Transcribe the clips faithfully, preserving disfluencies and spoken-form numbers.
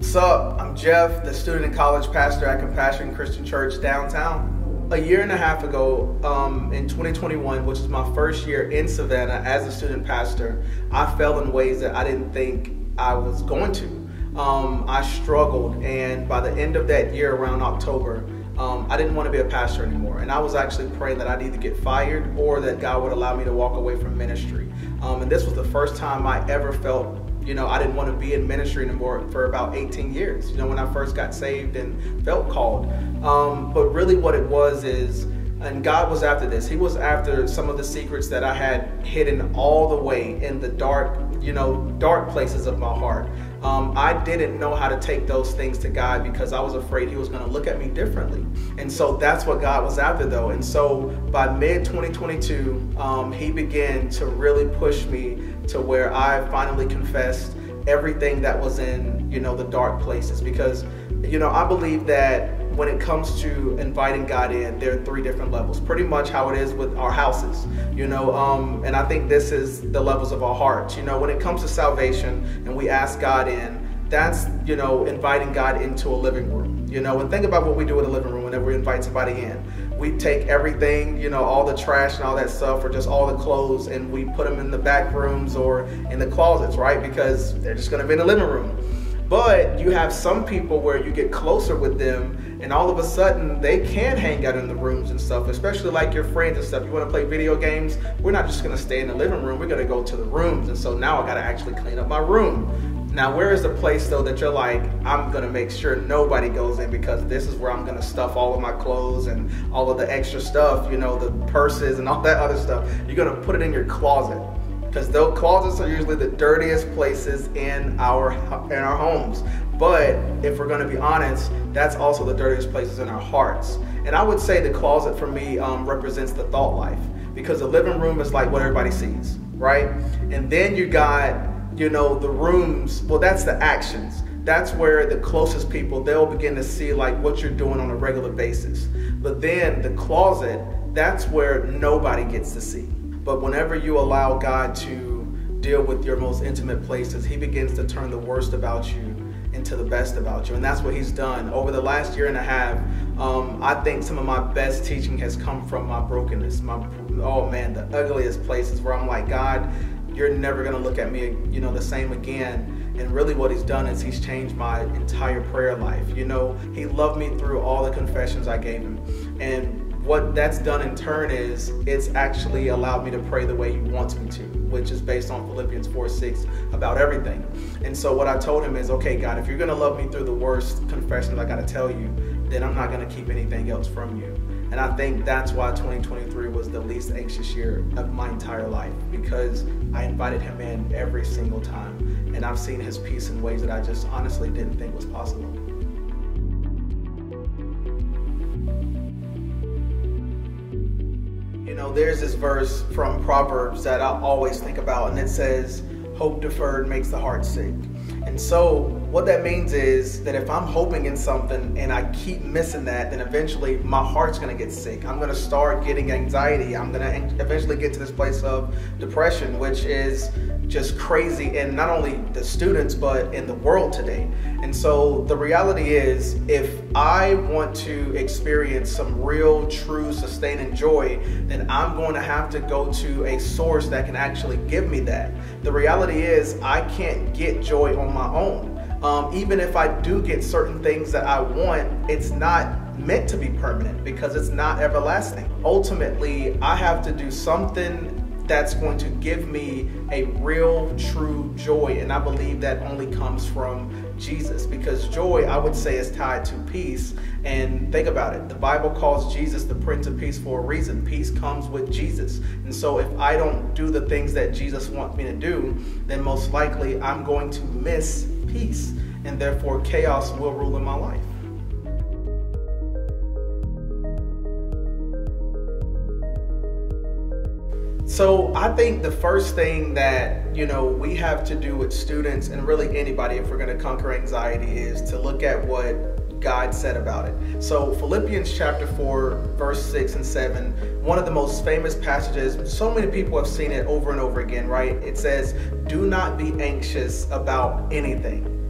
What's up? I'm Jeff, the student and college pastor at Compassion Christian Church downtown. A year and a half ago, um, in twenty twenty-one, which is my first year in Savannah as a student pastor, I fell in ways that I didn't think I was going to. Um, I struggled, and by the end of that year, around October, um, I didn't want to be a pastor anymore. And I was actually praying that I'd either get fired or that God would allow me to walk away from ministry. Um, and this was the first time I ever felt You know, I didn't want to be in ministry anymore for about eighteen years, you know, when I first got saved and felt called. Um, but really what it was is, and God was after this, he was after some of the secrets that I had hidden all the way in the dark, you know, dark places of my heart. Um, I didn't know how to take those things to God because I was afraid he was going to look at me differently. And so that's what God was after though. And so by mid twenty twenty-two, um, he began to really push me to where I finally confessed everything that was in, you know, the dark places. Because, you know, I believe that when it comes to inviting God in, there are three different levels, pretty much how it is with our houses, you know, um, and I think this is the levels of our hearts. You know, when it comes to salvation and we ask God in, that's, you know, inviting God into a living room, you know, and think about what we do in a living room whenever we invite somebody in. We take everything, you know, all the trash and all that stuff, or just all the clothes, and we put them in the back rooms or in the closets, right? Because they're just going to be in the living room. But you have some people where you get closer with them and all of a sudden they can hang out in the rooms and stuff, especially like your friends and stuff. You want to play video games? We're not just going to stay in the living room. We're going to go to the rooms. And so now I got to actually clean up my room. Now, where is the place though that you're like, I'm going to make sure nobody goes in because this is where I'm going to stuff all of my clothes and all of the extra stuff, you know, the purses and all that other stuff. You're going to put it in your closet. Because those closets are usually the dirtiest places in our in our homes. But if we're going to be honest, that's also the dirtiest places in our hearts. And I would say the closet for me um, represents the thought life, because the living room is like what everybody sees, right? And then you got, you know, the rooms. Well, that's the actions. That's where the closest people, they'll begin to see like what you're doing on a regular basis. But then the closet, that's where nobody gets to see. But whenever you allow God to deal with your most intimate places, he begins to turn the worst about you into the best about you. And that's what he's done. Over the last year and a half, um, I think some of my best teaching has come from my brokenness. My, oh man, the ugliest places where I'm like, God, you're never gonna look at me, you know, the same again. And really what he's done is he's changed my entire prayer life. You know, he loved me through all the confessions I gave him. And what that's done in turn is it's actually allowed me to pray the way he wants me to, which is based on Philippians four six about everything. And so what I told him is, okay, God, if you're going to love me through the worst confessions I got to tell you, then I'm not going to keep anything else from you. And I think that's why twenty twenty-three was the least anxious year of my entire life, because I invited him in every single time. And I've seen his peace in ways that I just honestly didn't think was possible. You know, there's this verse from Proverbs that I always think about, and it says, hope deferred makes the heart sick. And so what that means is that if I'm hoping in something and I keep missing that, then eventually my heart's going to get sick. I'm going to start getting anxiety. I'm going to eventually get to this place of depression, which is just crazy in not only the students, but in the world today. And so the reality is, if I want to experience some real, true, sustaining joy, then I'm going to have to go to a source that can actually give me that. The reality is, I can't get joy on my own. Um, even if I do get certain things that I want, it's not meant to be permanent because it's not everlasting. Ultimately, I have to do something that's going to give me a real, true joy. And I believe that only comes from Jesus, because joy, I would say, is tied to peace. And think about it. The Bible calls Jesus the Prince of Peace for a reason. Peace comes with Jesus. And so if I don't do the things that Jesus wants me to do, then most likely I'm going to miss peace. And therefore chaos will rule in my life. So I think the first thing that, you know, we have to do with students, and really anybody, if we're going to conquer anxiety, is to look at what God said about it. So Philippians chapter four, verse six and seven, one of the most famous passages. So many people have seen it over and over again, right? It says, do not be anxious about anything,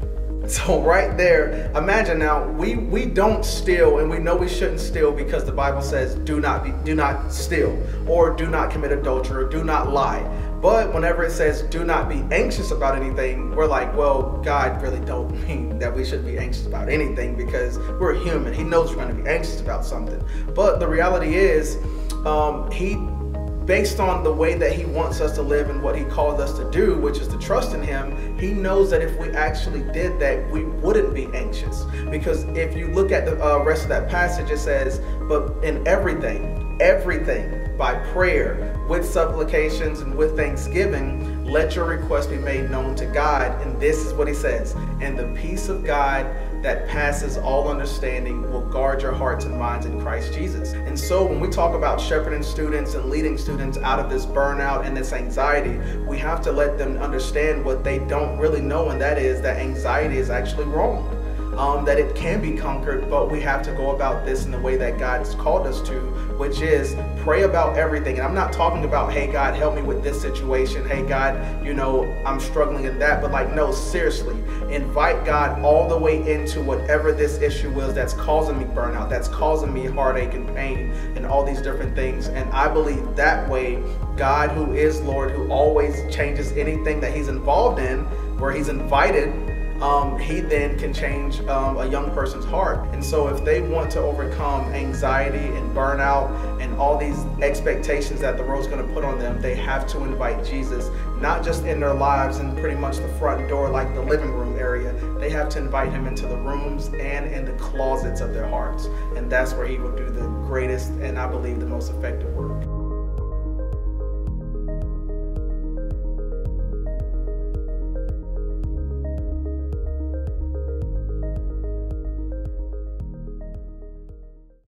So right there, imagine now, we, we don't steal, and we know we shouldn't steal because the Bible says do not be, do not steal, or do not commit adultery, or do not lie. But whenever it says do not be anxious about anything, we're like, well, God really don't mean that we should be anxious about anything, because we're human. He knows we're going to be anxious about something. But the reality is, um, he based on the way that he wants us to live and what he called us to do, which is to trust in him, he knows that if we actually did that, we wouldn't be anxious. Because if you look at the uh, rest of that passage, it says, but in everything, everything, by prayer, with supplications and with thanksgiving, let your request be made known to God. And this is what he says, and the peace of God that passes all understanding will guard your hearts and minds in Christ Jesus. And so when we talk about shepherding students and leading students out of this burnout and this anxiety, we have to let them understand what they don't really know, and that is that anxiety is actually wrong. Um, that it can be conquered, but we have to go about this in the way that God has called us to, which is pray about everything. And I'm not talking about, hey, God, help me with this situation. Hey, God, you know, I'm struggling in that. But like, no, seriously, invite God all the way into whatever this issue is that's causing me burnout, that's causing me heartache and pain and all these different things. And I believe that way, God, who is Lord, who always changes anything that he's involved in, where he's invited, Um, he then can change um, a young person's heart. And so if they want to overcome anxiety and burnout and all these expectations that the world's going to put on them, they have to invite Jesus, not just in their lives and pretty much the front door, like the living room area. They have to invite him into the rooms and in the closets of their hearts. And that's where he will do the greatest and I believe the most effective work.